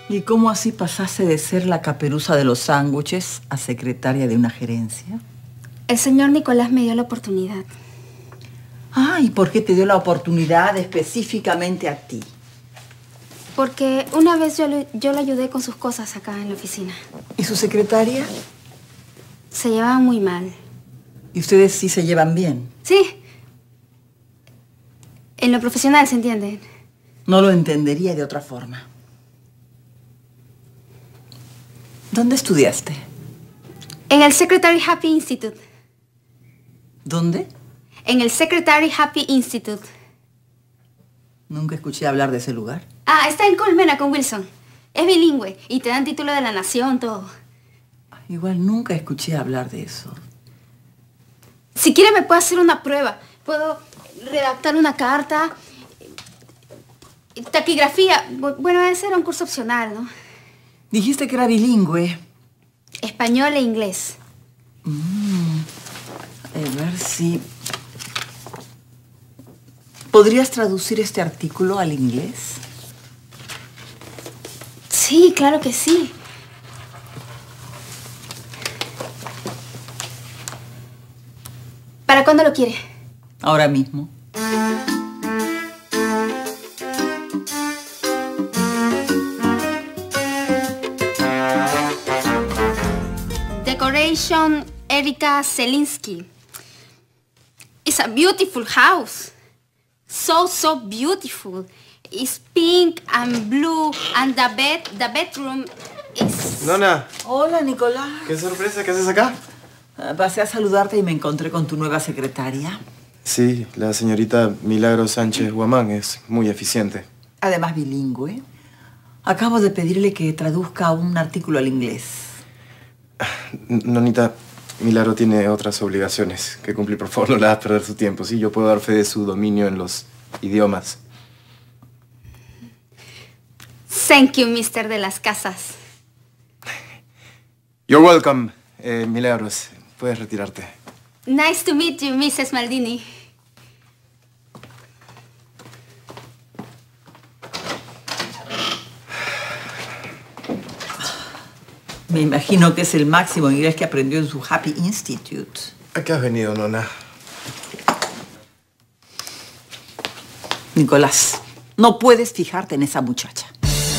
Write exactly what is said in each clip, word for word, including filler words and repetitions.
¿Y cómo así pasaste de ser la caperuza de los sándwiches a secretaria de una gerencia? El señor Nicolás me dio la oportunidad. Ah, ¿y por qué te dio la oportunidad específicamente a ti? Porque una vez yo le, yo le ayudé con sus cosas acá en la oficina. ¿Y su secretaria? Se llevaban muy mal. ¿Y ustedes sí se llevan bien? Sí. En lo profesional, ¿se entiende? No lo entendería de otra forma. ¿Dónde estudiaste? En el Secretary Happy Institute. ¿Dónde? En el Secretary Happy Institute. Nunca escuché hablar de ese lugar. Ah, está en Colmena con Wilson. Es bilingüe y te dan título de la nación, todo. Igual nunca escuché hablar de eso. Si quiere me puedo hacer una prueba. Puedo redactar una carta. Taquigrafía. Bueno, ese era un curso opcional, ¿no? Dijiste que era bilingüe. Español e inglés. Mm. A ver si... ¿Podrías traducir este artículo al inglés? Sí, claro que sí. ¿Para cuándo lo quiere? Ahora mismo. Decoration Erika Zelinsky. It's a beautiful house. So, so beautiful. It's pink and blue and the bed, the bedroom is... Nona. Hola, Nicolás. Qué sorpresa, ¿qué haces acá? Pasé a saludarte y me encontré con tu nueva secretaria. Sí, la señorita Milagro Sánchez Guamán es muy eficiente. Además bilingüe. Acabo de pedirle que traduzca un artículo al inglés. Nonita, Milagro tiene otras obligaciones que cumplir. Por favor, no le hagas perder su tiempo. Sí, yo puedo dar fe de su dominio en los idiomas. Thank you, mister de las Casas. You're welcome, eh, Milagros. Puedes retirarte. Nice to meet you, missus Maldini. Me imagino que es el máximo inglés que aprendió en su Happy Institute. ¿A qué has venido, nona? Nicolás, no puedes fijarte en esa muchacha.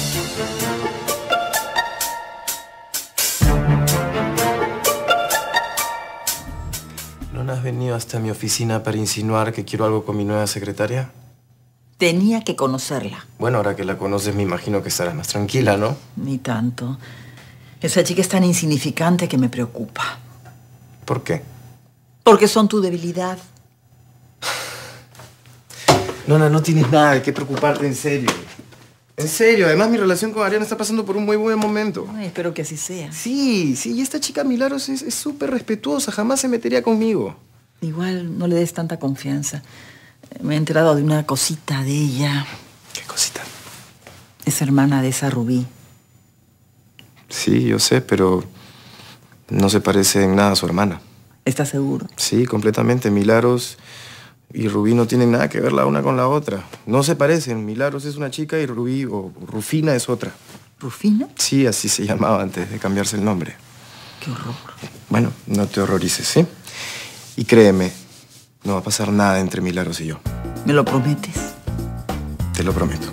¿No has venido hasta mi oficina para insinuar que quiero algo con mi nueva secretaria? Tenía que conocerla. Bueno, ahora que la conoces me imagino que estarás más tranquila, ¿no? Ni tanto. Esa chica es tan insignificante que me preocupa. ¿Por qué? Porque son tu debilidad. Nona, no tienes nada de qué preocuparte, en serio. En serio, además mi relación con Ariana está pasando por un muy buen momento. Ay, espero que así sea. Sí, sí, y esta chica Milagros es súper respetuosa, jamás se metería conmigo. Igual no le des tanta confianza. Me he enterado de una cosita de ella. ¿Qué cosita? Es hermana de esa Rubí. Sí, yo sé, pero no se parece en nada a su hermana. ¿Estás seguro? Sí, completamente. Milagros y Rubí no tienen nada que ver la una con la otra. No se parecen. Milagros es una chica y Rubí o Rufina es otra. ¿Rufina? Sí, así se llamaba antes de cambiarse el nombre. Qué horror. Bueno, no te horrorices, ¿sí? Y créeme, no va a pasar nada entre Milagros y yo. ¿Me lo prometes? Te lo prometo.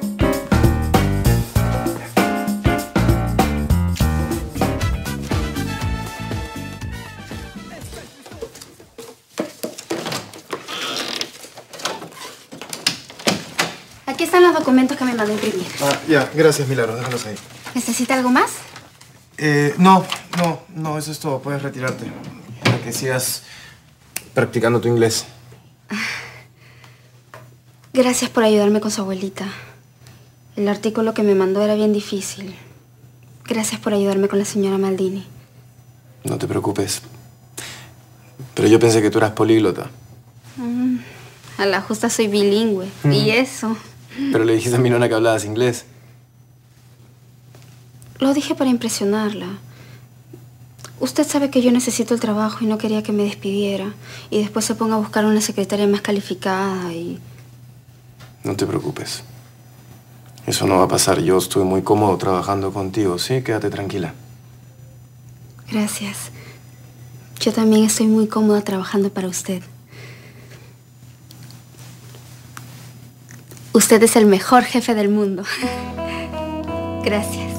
Aquí están los documentos que me mandó imprimir. Ah, ya. Gracias, Milagros. Déjalos ahí. ¿Necesita algo más? Eh, no, no, no. Eso es todo. Puedes retirarte. Para que sigas practicando tu inglés. Gracias por ayudarme con su abuelita. El artículo que me mandó era bien difícil. Gracias por ayudarme con la señora Maldini. No te preocupes. Pero yo pensé que tú eras políglota. Mm, a la justa soy bilingüe. Mm. Y eso. Pero le dijiste a mi nona que hablabas inglés. Lo dije para impresionarla. Usted sabe que yo necesito el trabajo y no quería que me despidiera. Y después se ponga a buscar una secretaria más calificada y... No te preocupes. Eso no va a pasar. Yo estoy muy cómodo trabajando contigo, ¿sí? Quédate tranquila. Gracias. Yo también estoy muy cómoda trabajando para usted. Usted es el mejor jefe del mundo. Gracias.